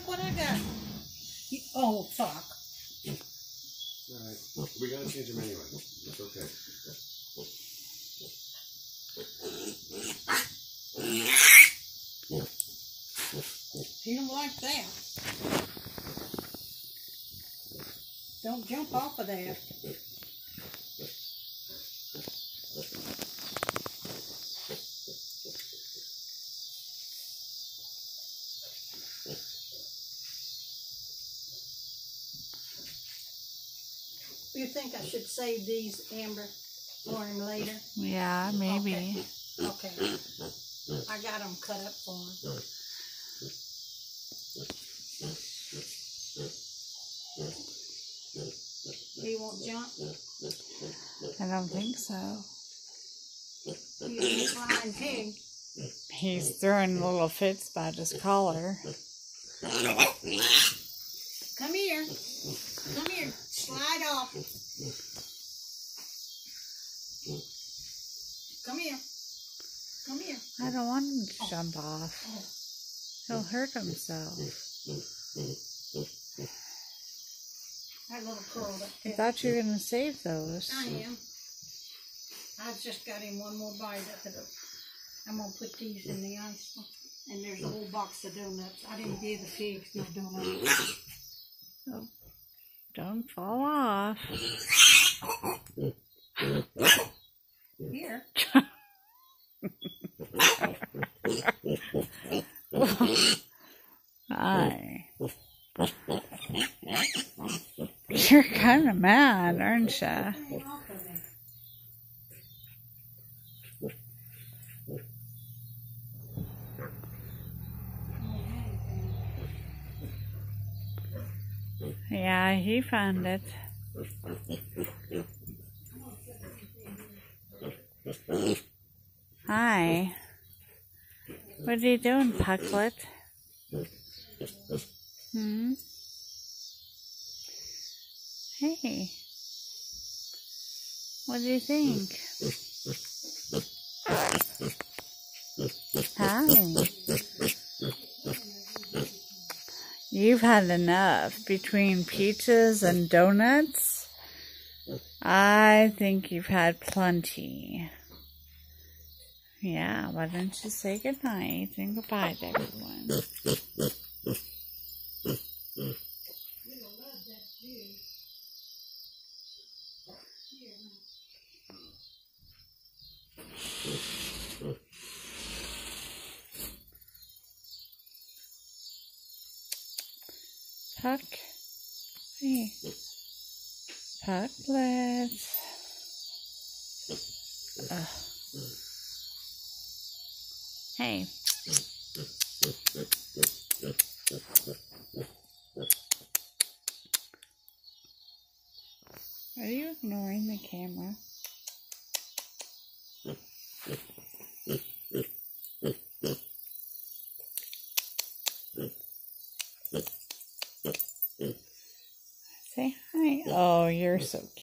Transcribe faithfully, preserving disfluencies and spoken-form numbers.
what I got. You, oh, fuck. Alright, we gotta change them anyway. It's okay. You don't like that. Don't jump off of that. You think I should save these, Amber, for him later? Yeah, maybe. Okay. okay. I got them cut up for him. He won't jump? I don't think so. He's a flying pig. He's throwing little fits by his collar. Come here. Come here. Slide off. Come here. Come here. I don't want him to jump off. He'll hurt himself. That little curled up. I thought you were going to save those. I am. I've just got him one more bite of it. I'm going to put these in the ice. And there's a whole box of donuts. I didn't give the pigs no donuts. Oh, don't fall off. Here. Hi. You're kind of mad, aren't you? Yeah, he found it. Hi. What are you doing, Pucklet? Hmm? Hey. What do you think? Hi. You've had enough. Between peaches and donuts, I think you've had plenty. Yeah, why don't you say goodnight and goodbye to everyone? Puck. Hey. Pucklet. Ugh. Hey. Are you ignoring the camera?